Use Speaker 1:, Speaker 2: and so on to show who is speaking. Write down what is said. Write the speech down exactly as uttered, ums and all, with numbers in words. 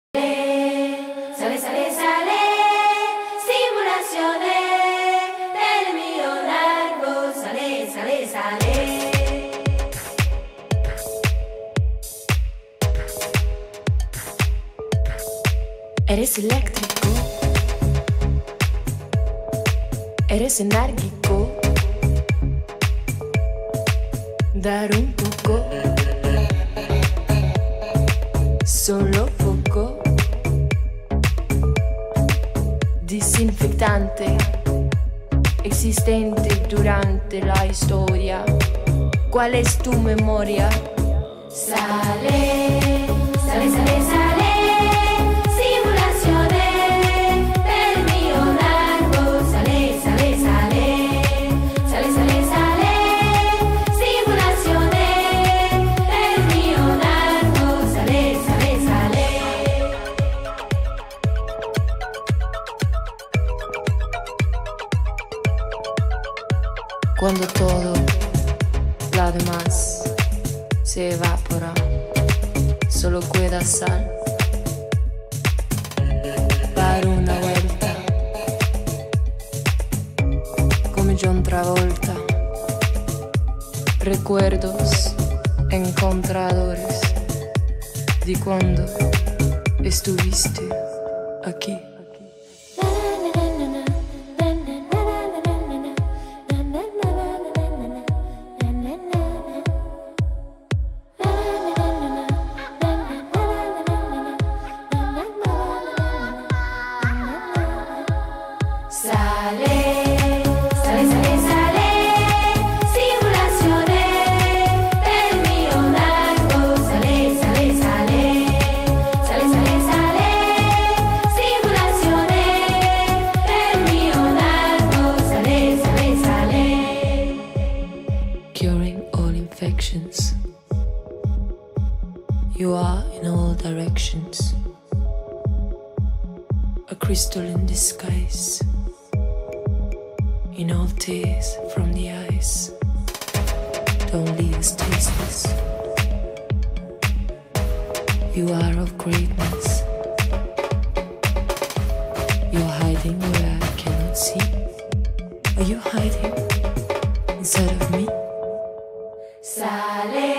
Speaker 1: Sale, sale, sale, simulaciones del mío largo, sale, sale, sale.
Speaker 2: Eres eléctrico, eres enérgico, dar un poco, solo poco, disinfectante, existente durante la historia. ¿Cuál es tu memoria?
Speaker 1: Sale, sale, sale, sale.
Speaker 2: Cuando todo lo demás se evapora, solo queda sal. Dar una vuelta, come John Travolta. Recuerdos encontradores de cuando estuviste aquí.
Speaker 1: Sale, sale, sale, sale, simulaciones del mío largo, sale, sale, sale, sale, sale, sale, simulaciones del mío largo, sale, sale, sale.
Speaker 2: Curing all infections, you are in all directions, a crystal in disguise. In all tears from the eyes, don't leave us tasteless. You are of greatness. You're hiding where I cannot see. Are you hiding inside of me?
Speaker 1: Sale.